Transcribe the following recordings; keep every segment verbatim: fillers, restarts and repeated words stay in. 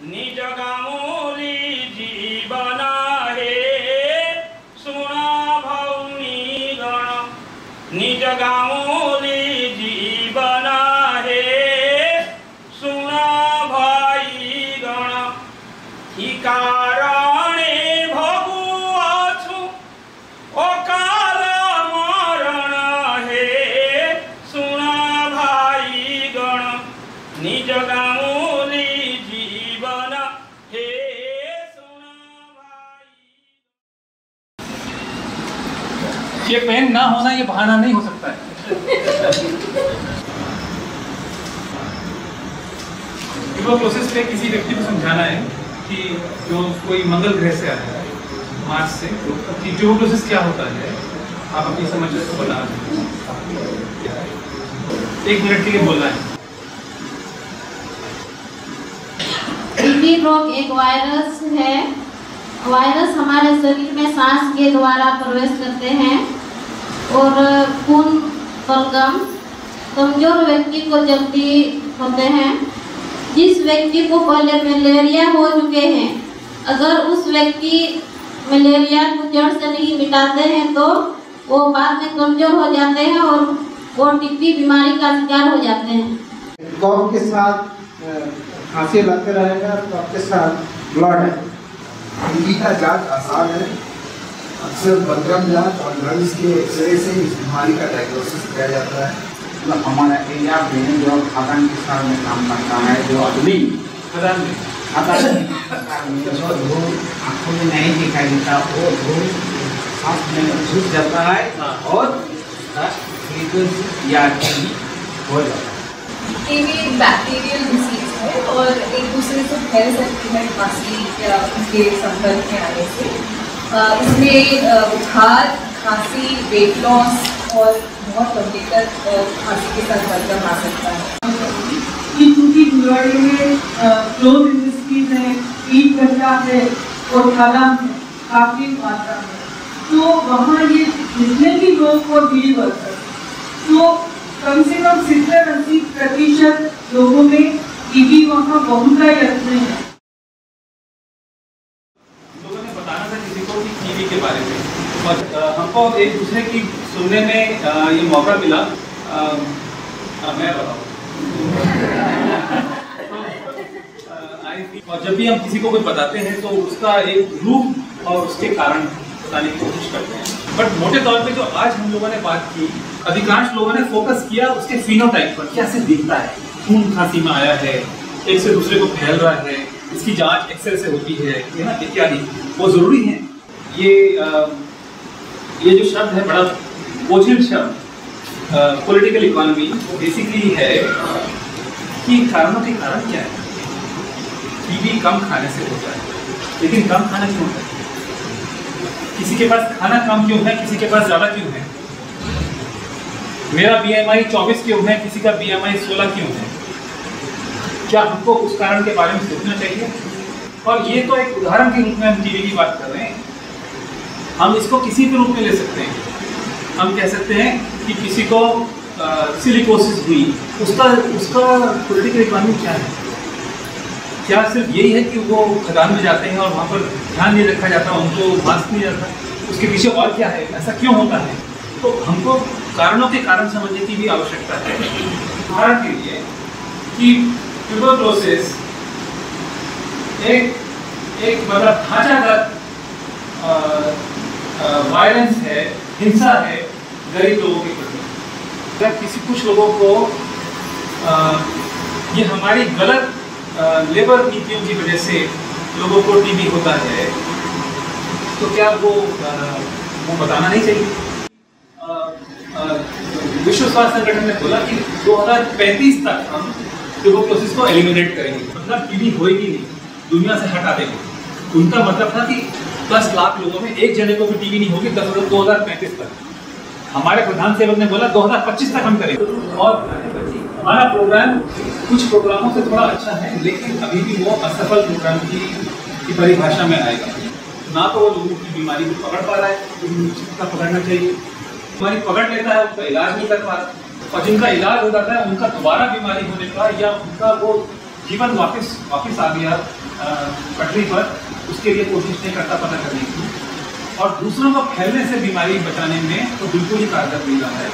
निज गाऊली जीवन हे सुना भौनी गण निज गाऊली जीवन हे सुना भाई गण ई कारणे भगुआछु अकाल मरण हे सुना भाई गण निज गाऊली जीवन हे सुना भाई। ये पेन ना होना ये बहाना नहीं हो सकता है। ट्यूबरक्लोसिस पे किसी व्यक्ति को समझाना है कि जो कोई मंगल ग्रह से आया है मार्स से, कि ट्यूबरक्लोसिस क्या होता है, आप अपनी समझ को बता दें। एक मिनट के लिए बोलना है। टीबी रोग एक वायरस है। वायरस हमारे शरीर में सांस के द्वारा प्रवेश करते हैं और खून बलगम कमजोर व्यक्ति को जल्दी होते हैं। जिस व्यक्ति को पहले मलेरिया हो चुके हैं, अगर उस व्यक्ति मलेरिया को जड़ से नहीं मिटाते हैं तो वो बाद में कमजोर हो जाते हैं और वो टीबी बीमारी का शिकार हो जाते हैं। कफ के साथ खांसी लगते रहेगा, कफ के साथ ब्लड है। टीबी का जांच आसान है। अक्सर बलगम जांच और लंग्स के एक्सरे से इस बीमारी का डायग्नोसिस किया जाता है। मतलब हमारा एरिया में जो खादान के साथ में काम करता है, जो आदमी खदान में खादान में जो धूल आँखों में नहीं दिखाई देता, वो धूल सांस में घुस जाता है और या टीबी हो जाता है। टीबी बैक्टीरियल डिसीज है और एक दूसरे से फैल सकती है खांसी या उनके संपर्क में आने से। इसमें बुखार, खांसी, वेट लॉस और बहुत लंबे तक खांसी के साथ बलगम आ सकता है। क्योंकि भिलवाड़े में क्लोथ इंडस्ट्रीज है, ईट भट्टा है और खादान है काफ़ी मात्रा में, तो वहाँ ये जितने भी लोग को डील वर्कर तो कम से कम सत्तर अस्सी प्रतिशत लोगों में टीबी वहाँ बहुत ही रखते हैं। लोगों ने बताना था किसी को कि टीबी के बारे में, और हमको एक दूसरे की सुनने में ये मौका मिला। आ, मैं बताऊँ और जब भी हम किसी को कुछ बताते हैं तो उसका एक रूप और उसके कारण बताने की कोशिश करते हैं। बट मोटे तौर पे जो आज हम लोगों ने बात की, अधिकांश लोगों ने फोकस किया उसके फिनोटाइप पर, कैसे दिखता है, खून खांसी में आया है, एक से दूसरे को फैल रहा है, इसकी जांच एक्सरे से होती है ना, इत्यादि वो जरूरी है। ये आ, ये जो शब्द है बड़ा बोझिल शब्द पॉलिटिकल इकोनॉमी बेसिकली है कि कारणों के कारण क्या है। टीबी कम खाने से होता है, लेकिन कम खाना क्यों होता है? किसी के पास खाना कम क्यों है, किसी के पास ज़्यादा क्यों है? मेरा बीएमआई चौबीस क्यों है, किसी का बीएमआई सोलह क्यों है? क्या हमको उस कारण के बारे में सोचना चाहिए? और ये तो एक उदाहरण के रूप में हम टीबी की बात कर रहे हैं। हम इसको किसी भी रूप में ले सकते हैं। हम कह सकते हैं कि किसी को सिलिकोसिस हुई, उसका उसका पॉलिटिकल इकोनॉमी क्या है? क्या सिर्फ यही है कि वो खदान में जाते हैं और वहाँ पर ध्यान नहीं रखा जाता, उनको मास्क नहीं जाता? उसके पीछे और क्या है, ऐसा क्यों होता है? तो हमको कारणों के कारण समझने की भी आवश्यकता है। उदाहरण के लिए कि ट्यूबरक्लोसिस एक एक मतलब ढांचागत वायलेंस है, हिंसा है गरीब लोगों के प्रति। अगर किसी कुछ लोगों को आ, ये हमारी गलत लेबर नीतियों की वजह से लोगों को टीबी होता है, तो क्या वो वो बताना नहीं चाहिए? विश्व स्वास्थ्य संगठन ने बोला कि दो हज़ार पैंतीस तक हम ट्यूबरक्लोसिस को एलिमिनेट करेंगे, मतलब टीबी होएगी नहीं, दुनिया से हटा देंगे। उनका मतलब था कि दस लाख लोगों में एक जने को भी टीबी नहीं होगी दस दो हज़ार पैंतीस तक। हमारे प्रधान सेवक ने बोला दो हज़ार पच्चीस तक हम करेंगे। और हमारा प्रोग्राम कुछ प्रोग्रामों से थोड़ा अच्छा है, लेकिन अभी भी वो असफल प्रोग्राम की, की परिभाषा में आएगा। ना तो वो लोगों की बीमारी को पकड़ पा रहा है, जिसका पकड़ना चाहिए, बीमारी पकड़ लेता है, उसका इलाज नहीं कर पा रहा, और जिनका इलाज हो जाता है उनका दोबारा बीमारी होने का या उनका वो जीवन वापस वापस आ गया पटरी पर, उसके लिए कोशिश नहीं करता पता करने की, और दूसरों को फैलने से बीमारी बचाने में तो बिल्कुल ही कारगर मिल रहा है।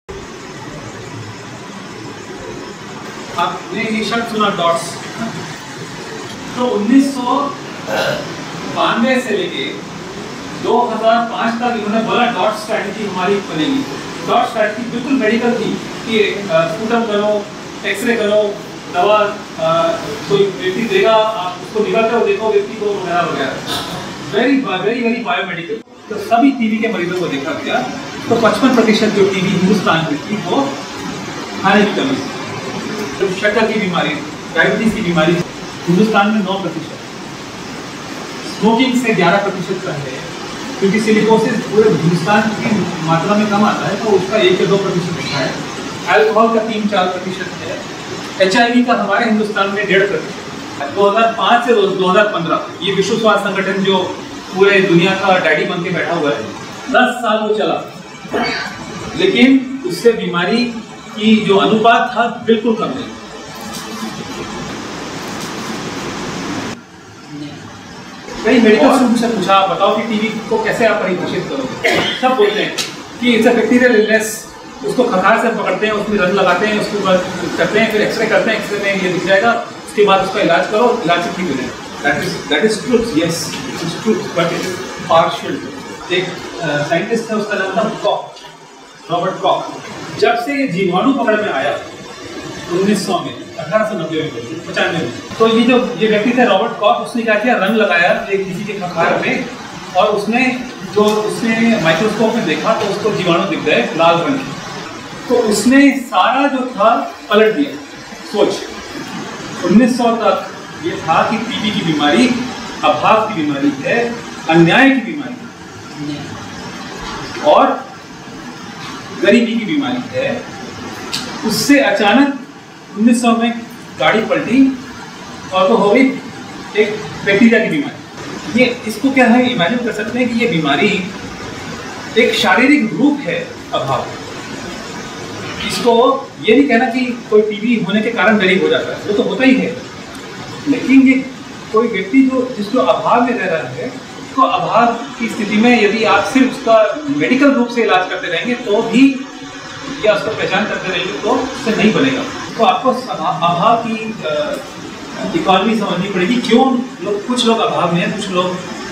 आपने ये शब्द सुना डॉट्स, तो उन्नीस सौ बानवे से लेके दो हज़ार पाँच तक इन्होंने बोला डॉट स्ट्रैटेजी हमारी बनेगी। डॉट स्ट्रैटेजी बिल्कुल मेडिकल थी कि स्कूटर करो, एक्सरे करो, दवा कोई व्यक्ति देगा, आप उसको निकाल कर देखो व्यक्ति को वगैरह वगैरह, वेरी वेरी वेरी बायोमेडिकल। तो सभी टीबी के मरीजों को देखा गया, तो पचपन प्रतिशत जो टीबी हिंदुस्तान में थी वो खाने की कमी से, शक्कर की बीमारी, डायबिटीज की बीमारी हिंदुस्तान में नौ प्रतिशत, स्मोकिंग से ग्यारह प्रतिशत का है, क्योंकि सिलिकोसिस पूरे हिंदुस्तान की मात्रा में कम आता है तो उसका एक या दो प्रतिशत होता है, अल्कोहल का तीन चार प्रतिशत है, एच आई वी का हमारे हिंदुस्तान में डेढ़ प्रतिशत। दो हज़ार पाँच से दो हज़ार पंद्रह ये विश्व स्वास्थ्य संगठन जो पूरे दुनिया का डैडी बन के बैठा हुआ है, दस साल वो चला, लेकिन उससे बीमारी की जो अनुपात था बिल्कुल कम नहीं। कई मेडिकल स्टूडेंट से पूछा, बताओ कि टीबी को कैसे आप परिभाषित करोगे? सब बोलते हैं कि इट्स अ बैक्टीरियल इलनेस, उसको खखार से पकड़ते हैं, उसमें रंग लगाते हैं, उसके बाद करते हैं, फिर एक्सरे करते हैं, एक्सरे में ये दिख जाएगा, उसके बाद उसका इलाज करो, इलाज से ठीक हो जाएगा। That is that is truth, yes it is truth, but it is partial. एक साइंटिस्ट है, उसका नाम था कॉक, रॉबर्ट कॉक। जब से ये जीवाणु पकड़ में आया उन्नीस सौ में, अठारह सौ नब्बे में, पचानवे में, तो ये जो ये व्यक्ति थे रॉबर्ट कॉक, उसने क्या किया, रंग लगाया एक किसी के खखार में, और उसने जो उसने माइक्रोस्कोप में देखा तो उसको जीवाणु दिख गए लाल रंग के, तो उसने सारा जो था पलट दिया सोच। उन्नीस सौ तक ये था कि टीबी की बीमारी अभाव की बीमारी है, अन्याय की बीमारी है और गरीबी की बीमारी है। उससे अचानक उन्नीस सौ में गाड़ी पलटी और वो हो गई एक बैक्टीरिया की बीमारी। ये इसको क्या है, इमेजिन कर सकते हैं कि ये बीमारी एक शारीरिक रूप है अभाव। इसको ये नहीं कहना कि कोई टीबी होने के कारण गरीब हो जाता है, वो तो होता ही है, लेकिन ये कोई व्यक्ति जो जिसको अभाव में रह रहा है, तो अभाव की स्थिति में यदि आप सिर्फ उसका मेडिकल रूप से इलाज करते रहेंगे तो भी, या उसको पहचान करते रहेंगे तो उससे नहीं बनेगा। तो आपको अभाव की इकोनॉमी समझनी पड़ेगी, क्यों लोग, कुछ लोग अभाव में हैं, कुछ लोग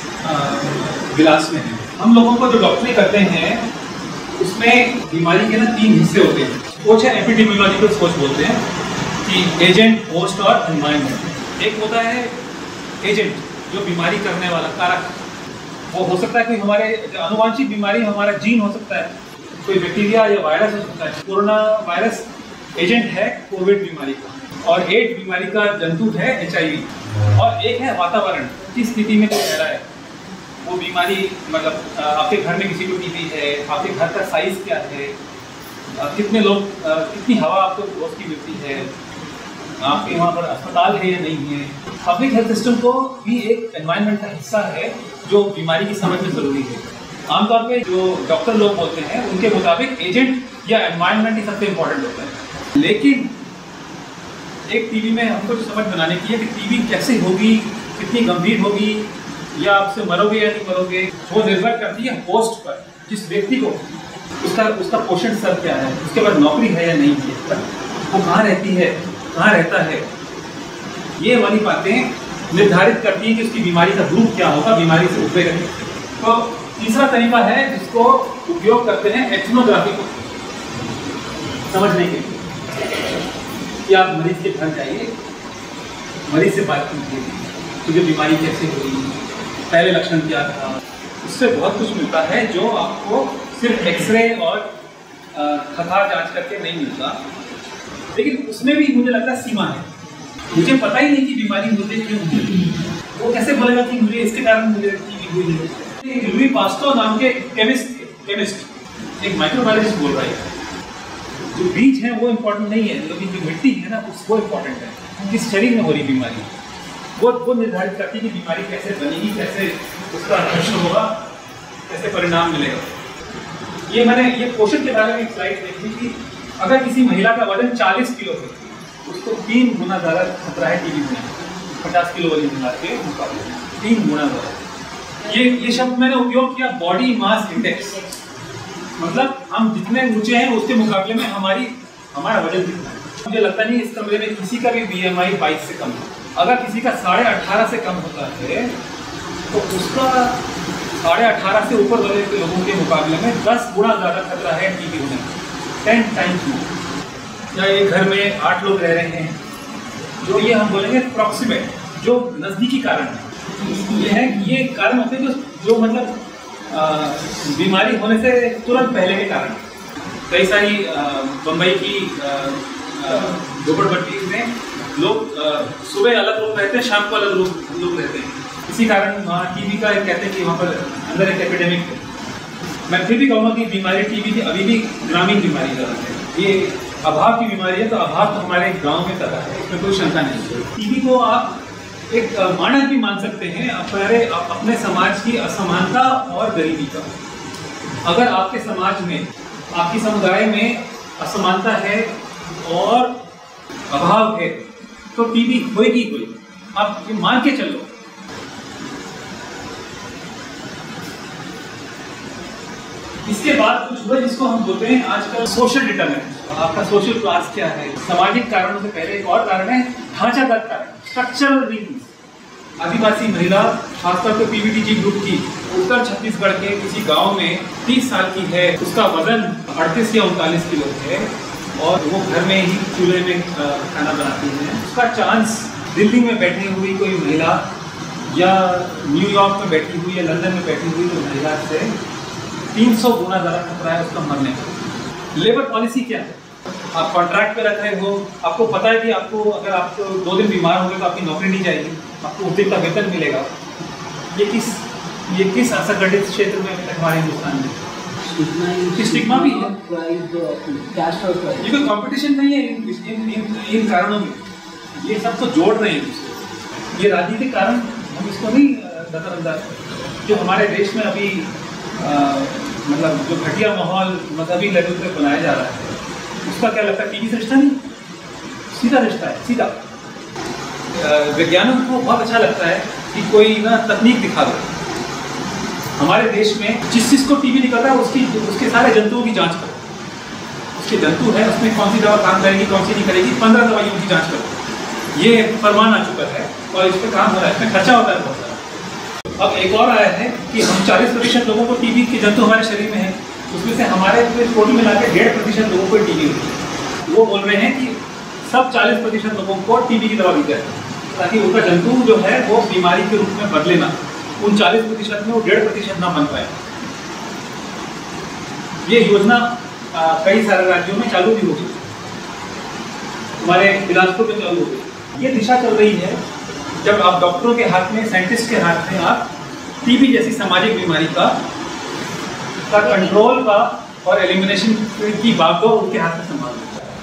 विलास में हैं। हम लोगों को जो डॉक्टरी करते हैं उसमें बीमारी के ना तीन हिस्से होते हैं। सोच है एपिडेमियोलॉजिकल सोच बोलते हैं कि एजेंट, होस्ट और एनवायरनमेंट। एक होता है एजेंट जो बीमारी करने वाला कारक, वो हो सकता है कोई हमारे अनुवांशिक बीमारी, हमारा जीन हो सकता है, कोई बैक्टीरिया या वायरस हो सकता है। कोरोना वायरस एजेंट है कोविड बीमारी का, और एड्स बीमारी का जंतु है एच आई वी। और एक है वातावरण, किस स्थिति में कोई रह रहा है, वो बीमारी, मतलब आपके घर में किसी को टीबी है, आपके घर का साइज क्या है, कितने लोग, कितनी हवा आपको रोज की मिलती है, आपके वहाँ पर अस्पताल है या नहीं है। पब्लिक हेल्थ सिस्टम को भी एक एनवायरनमेंट का हिस्सा है जो बीमारी की समझ में ज़रूरी है। आमतौर पे जो डॉक्टर लोग होते हैं उनके मुताबिक एजेंट या एनवायरनमेंट ही सबसे इम्पोर्टेंट होता है, लेकिन एक टीबी में हमको समझ बनाने की है कि टीबी कैसे होगी, कितनी गंभीर होगी, या आपसे मरोगे या नहीं मरोगे, वो निर्भर करती है होस्ट पर, जिस व्यक्ति को उसका उसका पोषण स्तर क्या है, उसके बाद नौकरी है या नहीं है, वो कहाँ रहती है, कहाँ रहता है, ये वाली बातें निर्धारित करती हैं कि उसकी बीमारी का रूप क्या होगा, बीमारी से उभरेगा। तो तीसरा तरीका है जिसको उपयोग करते हैं एथनोग्राफी को समझने के लिए, कि आप मरीज के घर जाइए, मरीज से बात कीजिए, तुझे बीमारी कैसे हुई, पहले लक्षण क्या था, उससे बहुत कुछ मिलता है जो आपको सिर्फ एक्सरे और खखार जांच करके नहीं मिलता। लेकिन उसमें भी मुझे लगता है सीमा है, मुझे पता ही नहीं कि बीमारी मुझे क्यों हुई, वो कैसे बोलेगा कि मुझे इसके कारण मुझे टीबी हुई है। लुई पास्टर नाम के केमिस्ट केमिस्ट एक माइक्रोबायोलॉजिस्ट बोल रहा है, जो बीज है वो इम्पोर्टेंट नहीं है, लेकिन जो मिट्टी है ना वो इम्पोर्टेंट है, किस शरीर में हो रही बीमारी, वो वो निर्धारित करती है कि बीमारी कैसे बनेगी, कैसे उसका लक्षण होगा, कैसे परिणाम मिलेगा। ये मैंने ये पोषण के बारे में एक स्लाइड देखी कि अगर किसी महिला का वजन चालीस किलो है उसको तीन गुना ज़्यादा खतरा है टीबी होने, पचास किलो वाली महिला के मुकाबले तीन गुना ज़्यादा। ये ये शब्द मैंने उपयोग किया, बॉडी मास इंडेक्स, मतलब हम जितने ऊंचे हैं उसके मुकाबले में हमारी हमारा वजन कितना है। मुझे लगता नहीं इस कमरे में किसी का भी बीएमआई बाईस से कम है। अगर किसी का साढ़े अठारह से कम होता है तो उसका साढ़े अठारह से ऊपर वाले के लोगों के मुकाबले में दस गुना ज़्यादा खतरा है टीबी होने का, टेन टाइम्स मोर। या एक घर में आठ लोग रह रहे हैं, जो ये हम बोलेंगे प्रॉक्सिमेट, जो नज़दीकी कारण है। ये है कि ये कारण होते हैं जो जो मतलब बीमारी होने से तुरंत पहले के कारण। कई सारी बम्बई की झोपड़पट्टी में लोग सुबह अलग लोग रहते हैं, शाम को अलग लोग लोग रहते हैं। इसी कारण वहाँ टीबी का एक कहते हैं कि वहाँ पर अंदर एक एपिडेमिक है। मैं फिर भी कहूँगा कि बीमारी टीबी की अभी भी ग्रामीण बीमारी ज़्यादा है। ये अभाव की बीमारी है, तो अभाव तो हमारे गांव में ज़्यादा है, इसमें कोई शंका नहीं है। टीबी को आप एक मानक भी मान सकते हैं अपने अपने समाज की असमानता और गरीबी का। अगर आपके समाज में, आपकी समुदाय में असमानता है और अभाव है तो टीबी होएगी कोई, आप ये मान के चलो। इसके बाद कुछ हुआ जिसको हम बोलते हैं आजकल सोशल डिटरमिनेंट। आपका सोशल क्लास क्या है, सामाजिक कारणों से पहले एक और कारण है ढांचागत कारण, स्ट्रक्चरल रीजंस। आदिवासी महिला खासतौर पर पीवीटीजी ग्रुप की उत्तर छत्तीसगढ़ के किसी गांव में तीस साल की है, उसका वजन अड़तीस या उनतालीस किलो है और वो घर में ही चूल्हे में खाना बनाती है। उसका चांस दिल्ली में बैठी हुई कोई महिला या न्यूयॉर्क में बैठी हुई या लंदन में बैठी हुई कोई महिला से तीन सौ गुना ज़्यादा खतरा है उसका मरने का। लेबर पॉलिसी क्या है, आप कॉन्ट्रैक्ट पे रख रहे हो, आपको पता है कि आपको अगर आप दो दिन बीमार होंगे तो आपकी नौकरी नहीं जाएगी, आपको उस दिन का वेतन मिलेगा। ये किस ये किस असंगठित क्षेत्र में अभी तक हमारे हिंदुस्तान में स्टिग्मा भी है। ये कोई कंपटीशन नहीं है इन, इन, इन, इन कारणों में, ये सब तो जोड़ रहे हैं। ये राजनीतिक कारण हम इसको नहीं नजरअंदाज। जो हमारे देश में अभी आ, मतलब जो घटिया माहौल मजहबी लेवल पे बनाया जा रहा है, उसका क्या लगता है टीबी से रिश्ता नहीं, सीधा रिश्ता है, सीधा। वैज्ञानिकों को बहुत अच्छा लगता है कि कोई ना तकनीक दिखा दो। हमारे देश में जिस चीज़ को टीबी निकल रहा है उसकी उसके सारे जंतुओं की जांच करो। उसके जंतु है, उसमें कौन सी दवा काम करेगी, कौन सी नहीं करेगी, पंद्रह दवाइयों की जांच करो। ये फरमान आ चुका है और इस पर काम हो रहा है, इसमें खर्चा होता है बहुत सारा। अब एक और आया है कि हम चालीस प्रतिशत लोगों को टीबी के जंतु हमारे शरीर में है, उसमें से हमारे टोटल मिला के डेढ़ प्रतिशत लोगों को टीबी होती है। वो बोल रहे हैं कि सब चालीस प्रतिशत लोगों को टीबी की दवा दी जाए ताकि उनका जंतु जो है वो बीमारी के रूप में बदले ना, उन चालीस प्रतिशत में वो डेढ़ प्रतिशत ना बन पाए। ये योजना कई सारे राज्यों में चालू भी हो गई, हमारे बिलासपुर में चालू हो गई। ये दिशा चल रही है जब आप डॉक्टरों के हाथ में, साइंटिस्ट के हाथ में आप टीबी जैसी सामाजिक बीमारी का का कंट्रोल का और एलिमिनेशन की बागडोर उनके हाथ में संभाल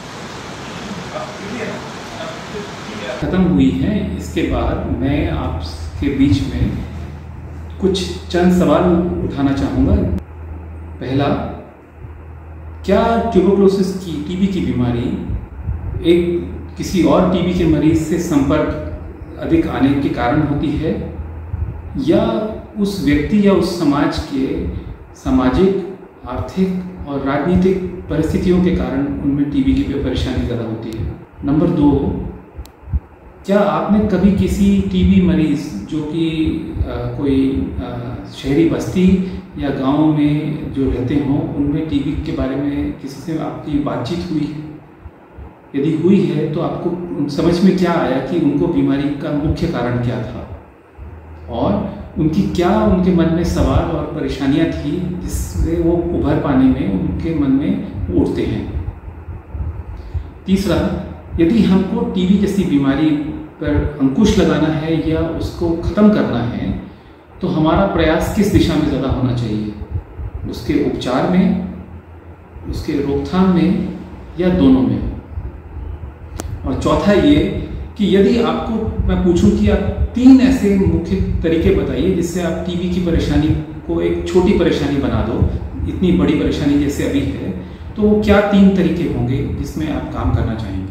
खत्म हुई है। इसके बाद मैं आपके बीच में कुछ चंद सवाल उठाना चाहूँगा। पहला, क्या ट्यूबरकुलोसिस की टीबी की बीमारी एक किसी और टीबी के मरीज से संपर्क अधिक आने के कारण होती है या उस व्यक्ति या उस समाज के सामाजिक, आर्थिक और राजनीतिक परिस्थितियों के कारण उनमें टीबी की परेशानी ज़्यादा होती है? नंबर दो, क्या आपने कभी किसी टीबी मरीज जो कि कोई आ, शहरी बस्ती या गांव में जो रहते हों उनमें टीबी के बारे में किसी से आपकी बातचीत हुई? यदि हुई है तो आपको समझ में क्या आया कि उनको बीमारी का मुख्य कारण क्या था और उनकी क्या उनके मन में सवाल और परेशानियां थी जिससे वो उभर पाने में उनके मन में उठते हैं? तीसरा, यदि हमको टीबी जैसी बीमारी पर अंकुश लगाना है या उसको ख़त्म करना है तो हमारा प्रयास किस दिशा में ज़्यादा होना चाहिए? उसके उपचार में, उसके रोकथाम में या दोनों में? और चौथा ये कि यदि आपको मैं पूछूं कि आप तीन ऐसे मुख्य तरीके बताइए जिससे आप टीबी की परेशानी को एक छोटी परेशानी बना दो, इतनी बड़ी परेशानी जैसे अभी है, तो क्या तीन तरीके होंगे जिसमें आप काम करना चाहेंगे?